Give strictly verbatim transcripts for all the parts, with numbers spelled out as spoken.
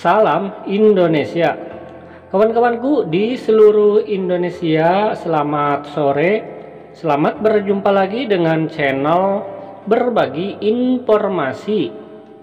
Salam Indonesia. Kawan-kawanku di seluruh Indonesia, selamat sore. Selamat berjumpa lagi dengan channel Berbagi Informasi.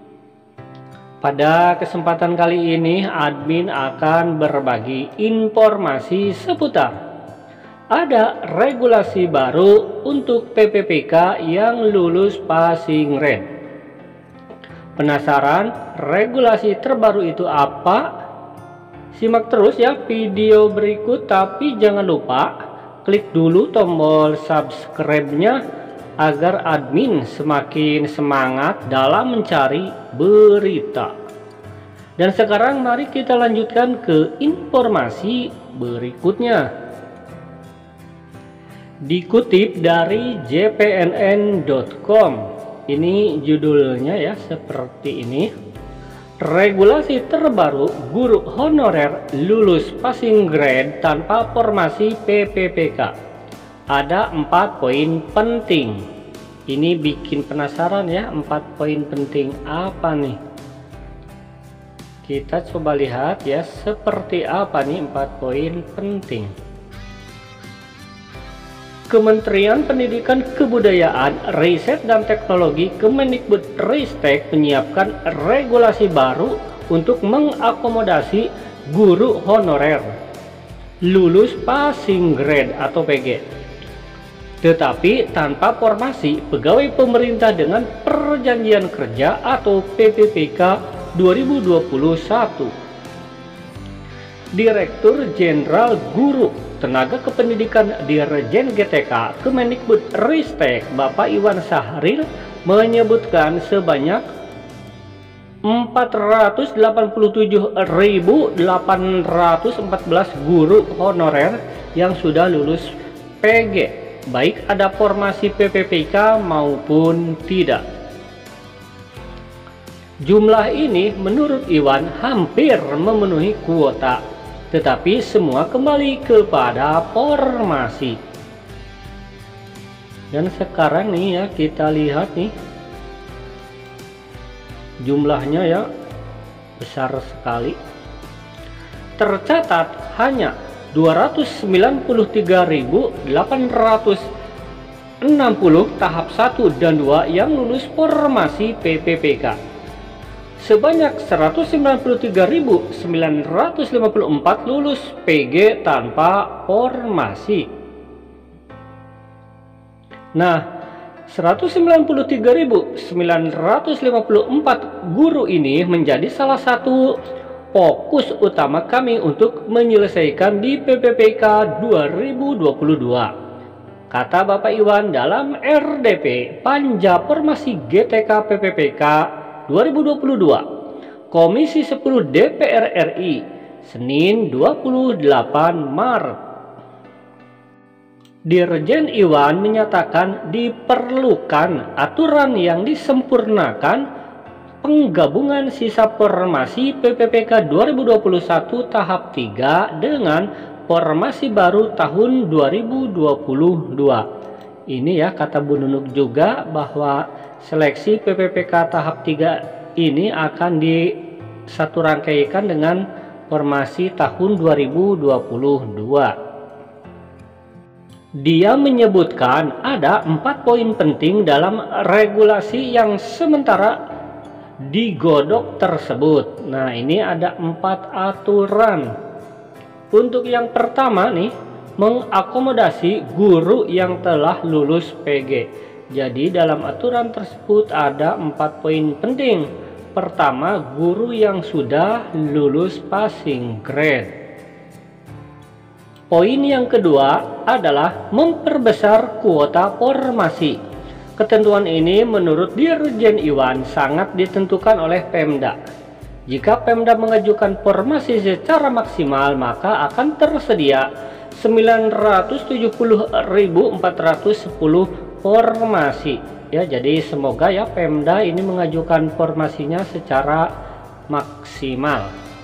Pada kesempatan kali ini admin akan berbagi informasi seputar ada regulasi baru untuk P P P K yang lulus passing grade. Penasaran regulasi terbaru itu apa? Simak terus ya video berikut, tapi jangan lupa klik dulu tombol subscribe-nya agar admin semakin semangat dalam mencari berita. Dan sekarang mari kita lanjutkan ke informasi berikutnya. Dikutip dari J P N N dot com, ini judulnya ya seperti ini. Regulasi terbaru guru honorer lulus passing grade tanpa formasi P P P K. Ada empat poin penting. Ini bikin penasaran ya, empat poin penting apa nih? Kita coba lihat ya seperti apa nih empat poin penting. Kementerian Pendidikan Kebudayaan, Riset dan Teknologi Kemendikbudristek menyiapkan regulasi baru untuk mengakomodasi guru honorer lulus passing grade atau P G, tetapi tanpa formasi pegawai pemerintah dengan perjanjian kerja atau P P P K dua ribu dua puluh satu. Direktur Jenderal Guru Tenaga Kependidikan Dirjen G T K Kemendikbudristek Bapak Iwan Sahril menyebutkan sebanyak empat ratus delapan puluh tujuh ribu delapan ratus empat belas guru honorer yang sudah lulus P G, baik ada formasi P P P K maupun tidak. Jumlah ini menurut Iwan hampir memenuhi kuota, tetapi semua kembali kepada formasi. Dan sekarang nih ya kita lihat nih jumlahnya ya besar sekali. Tercatat hanya dua ratus sembilan puluh tiga ribu delapan ratus enam puluh tahap satu dan dua yang lulus formasi P P P K. Sebanyak seratus sembilan puluh tiga ribu sembilan ratus lima puluh empat lulus P G tanpa formasi. Nah, seratus sembilan puluh tiga ribu sembilan ratus lima puluh empat guru ini menjadi salah satu fokus utama kami untuk menyelesaikan di P P P K dua ribu dua puluh dua. Kata Bapak Iwan dalam R D P Panja Formasi G T K P P P K dua ribu dua puluh dua, Komisi sepuluh D P R R I, Senin dua puluh delapan Maret. Dirjen Iwan menyatakan diperlukan aturan yang disempurnakan penggabungan sisa formasi P P P K dua ribu dua puluh satu tahap tiga dengan formasi baru tahun dua ribu dua puluh dua. Ini ya kata Bu Nunuk juga bahwa seleksi P P P K tahap tiga ini akan disatu rangkaikan dengan formasi tahun dua ribu dua puluh dua. Dia menyebutkan ada empat poin penting dalam regulasi yang sementara digodok tersebut. Nah, ini ada empat aturan. Untuk yang pertama nih, mengakomodasi guru yang telah lulus P G. Jadi dalam aturan tersebut ada empat poin penting. Pertama, guru yang sudah lulus passing grade. Poin yang kedua adalah memperbesar kuota formasi. Ketentuan ini menurut Dirjen Iwan sangat ditentukan oleh Pemda. Jika Pemda mengajukan formasi secara maksimal, maka akan tersedia sembilan ratus tujuh puluh ribu empat ratus sepuluh formasi ya. Jadi semoga ya Pemda ini mengajukan formasinya secara maksimal.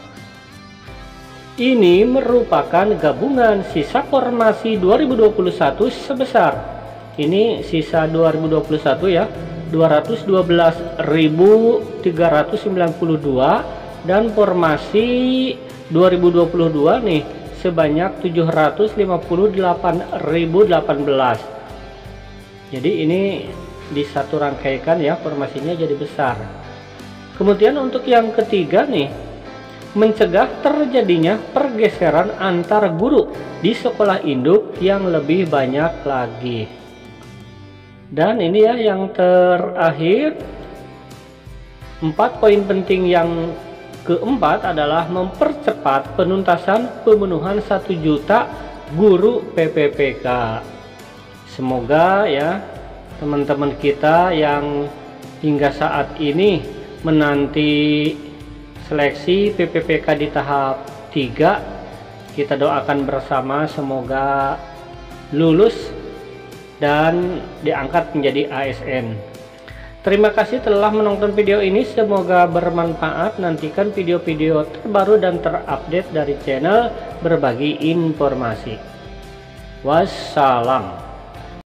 Ini merupakan gabungan sisa formasi dua ribu dua puluh satu sebesar, ini sisa dua ribu dua puluh satu ya, dua ratus dua belas ribu tiga ratus sembilan puluh dua dan formasi dua ribu dua puluh dua nih sebanyak tujuh ratus lima puluh delapan ribu delapan belas. Jadi ini disatu rangkaikan ya, formasinya jadi besar. Kemudian untuk yang ketiga nih, mencegah terjadinya pergeseran antar guru di sekolah induk yang lebih banyak lagi. Dan ini ya yang terakhir, empat poin penting yang keempat adalah mempercepat penuntasan pemenuhan satu juta guru P P P K. Semoga ya teman-teman kita yang hingga saat ini menanti seleksi P P P K di tahap tiga, kita doakan bersama semoga lulus dan diangkat menjadi A S N. Terima kasih telah menonton video ini, semoga bermanfaat. Nantikan video-video terbaru dan terupdate dari channel Berbagi Informasi. Wassalam.